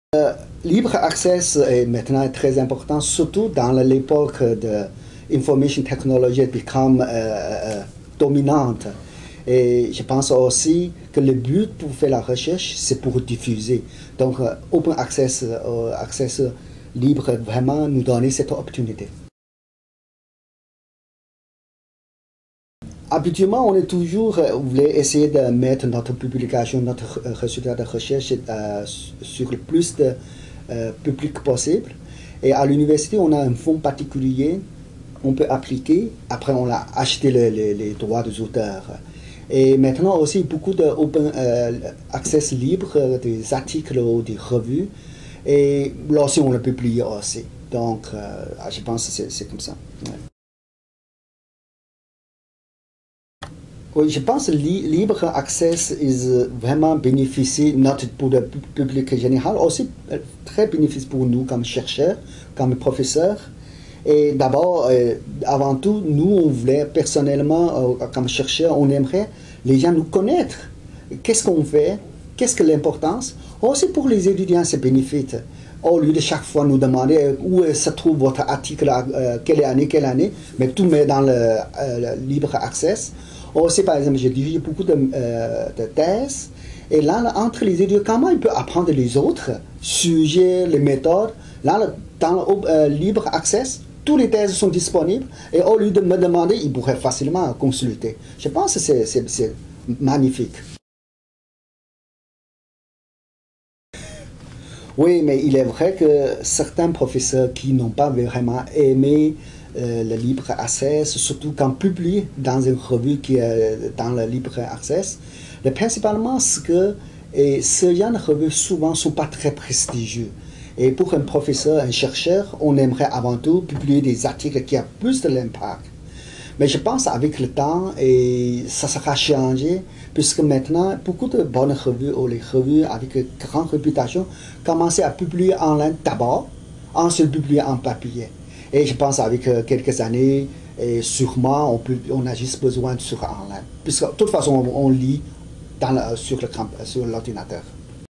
Libre accès est maintenant très important, surtout dans l'époque de information technology become dominante. Et je pense aussi que le but pour faire la recherche, c'est pour diffuser. Donc, open access, access libre, vraiment nous donner cette opportunité. Habituellement, on est toujours voulait essayer de mettre notre publication, notre résultat de recherche sur le plus de public possible. Et à l'université, on a un fonds particulier, on peut appliquer. Après, on a acheté les droits des auteurs. Et maintenant aussi, beaucoup de open access libre, des articles ou des revues. Et là aussi, on le publie aussi. Donc, je pense que c'est comme ça. Ouais. Oui, je pense que libre accès est vraiment bénéficieux, notre pour le public général, aussi très bénéfique pour nous comme chercheurs, comme professeurs. Et d'abord, avant tout, nous, on voulait personnellement, comme chercheurs, on aimerait les gens nous connaître. Qu'est-ce qu'on fait? Qu'est-ce que l'importance? Aussi pour les étudiants, c'est bénéfique. Au lieu de chaque fois nous demander où se trouve votre article, quelle année, mais tout met dans le libre accès. Aussi, par exemple, j'ai dirigé beaucoup de thèses. Et là, entre les étudiants, comment ils peuvent apprendre les autres sujets, les méthodes? Là, dans le libre accès, toutes les thèses sont disponibles. Et au lieu de me demander, ils pourraient facilement consulter. Je pense que c'est magnifique. Oui, mais il est vrai que certains professeurs qui n'ont pas vraiment aimé le libre accès, surtout quand publié dans une revue qui est dans le libre accès, principalement ce que ce genre de revues souvent ne sont pas très prestigieux. Et pour un professeur, un chercheur, on aimerait avant tout publier des articles qui ont plus de l'impact. Mais je pense qu'avec le temps, et ça sera changé, puisque maintenant, beaucoup de bonnes revues ou les revues avec grande réputation commencent à publier en ligne d'abord, ensuite publier en papier. Et je pense qu'avec quelques années, et sûrement, on a juste besoin de sur en ligne. Puisque de toute façon, on lit sur l'ordinateur.